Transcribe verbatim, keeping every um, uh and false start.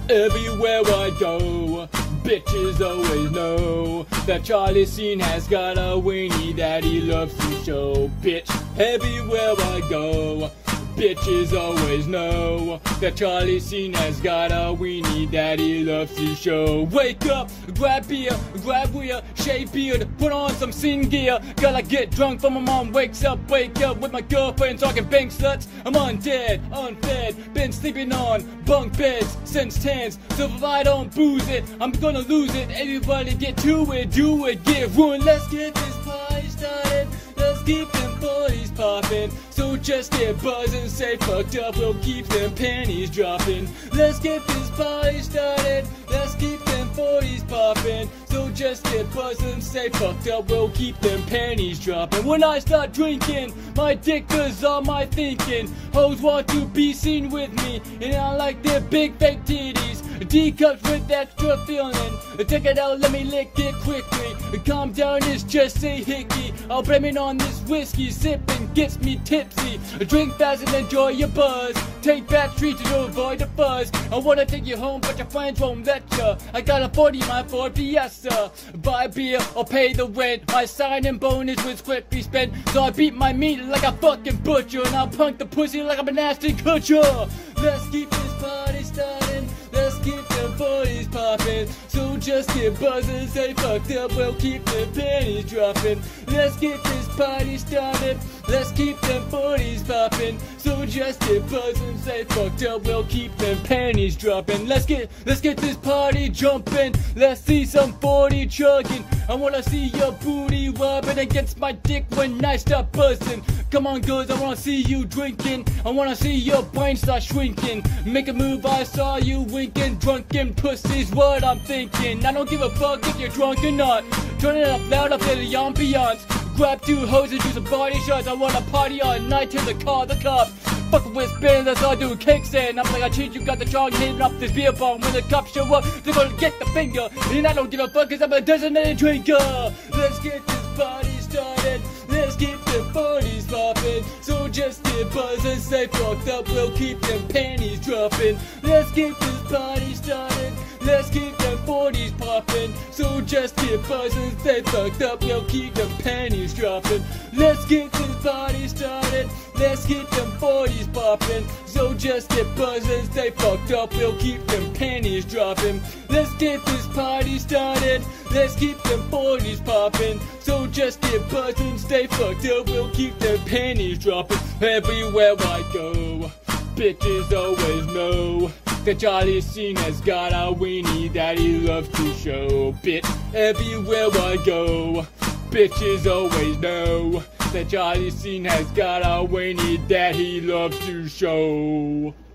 Everywhere I go, bitches always know that Charlie Sheen has got a weenie that he loves to show. Bitch, everywhere I go, bitches always know that Charlie Sheen has got a weenie that he loves to show. Wake up, grab beer, grab weir, shave beard, put on some scene gear. Gotta get drunk for my mom wakes up, wake up with my girlfriend talking bank sluts. I'm undead, unfed, been sleeping on bunk beds since tens. So if I don't booze it, I'm gonna lose it. Everybody get to it, do it, get ruined. Let's get this party started. Let's keep them boys poppin'. So just get buzzin', say fucked up, we'll keep them panties droppin'. Let's get this party started. Let's keep them forties poppin'. So just get buzzin', say fucked up, we'll keep them panties droppin'. When I start drinking, my dick does all my thinking. Hoes want to be seen with me, and I like their big fake titties. D cups with extra feeling. Take it out, let me lick it quickly. Calm down, it's just a hickey. I'll blame it on this whiskey. Sipping gets me tipsy. Drink fast and enjoy your buzz. Take back streets to avoid the fuzz. I wanna take you home, but your friends won't let ya. I got a forty my Ford Fiesta. Buy beer or pay the rent. My signing bonus was quickly spent. So I beat my meat like a fucking butcher, and I'll punk the pussy like I'm a nasty kutcher. Let's keep this party started. Let's keep them forties poppin'. So just get buzzin', say fucked up, we'll keep them panties droppin'. Let's get this party started. Let's keep them forties poppin'. So just get buzzin', say fucked up, we'll keep them panties droppin'. Let's get, let's get this party jumpin'. Let's see some forty chugging. I wanna see your booty rubbing against my dick when I start buzzing. Come on girls, I wanna see you drinking. I wanna see your brain start shrinking. Make a move, I saw you winking. Drunken pussy's what I'm thinking. I don't give a fuck if you're drunk or not. Turn it up loud, up in the ambiance. Grab two hoes and do some body shots. I wanna party all night till the car, the cops. Fucking with spin, that's all I do, kickstand. I'm like, I cheat, you got the strong hitting up this beer bomb. When the cops show up, they're gonna get the finger. And I don't give a fuck cause I'm a designated drinker. Let's get this party started. Let's keep the forties poppin'. So just get buzzin', stay fucked up, we'll keep them panties droppin'. Let's keep this party started. Let's keep them forties poppin'. So just get buzzin', stay fucked up, we'll keep them panties droppin'. Let's get this party started. Let's keep them forties poppin'. So just get buzzin', stay fucked up, we'll keep them panties droppin'. Let's get this party started. Let's keep them forties poppin'. So just get buzzin', stay fucked up, we'll keep them panties droppin'. Everywhere I go, bitches always know that Charlie Sheen has got a weenie that he loves to show. Bitch, everywhere I go, bitches always know that Charlie Sheen has got a weenie that he loves to show.